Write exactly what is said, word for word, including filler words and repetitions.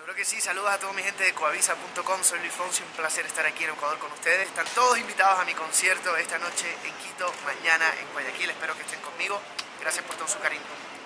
Seguro que sí, saludos a toda mi gente de coavisa punto com, soy Luis Fonsi, un placer estar aquí en Ecuador con ustedes. Están todos invitados a mi concierto esta noche en Quito, mañana en Guayaquil, espero que estén conmigo. Gracias por todo su cariño.